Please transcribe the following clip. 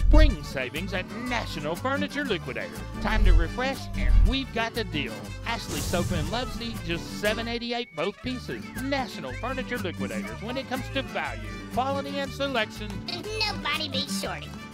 Spring savings at National Furniture Liquidators. Time to refresh, and we've got the deal. Ashley sofa and love seat, just $7.88 both pieces. National Furniture Liquidators. When it comes to value, quality, and selection, Nobody beats Shorty.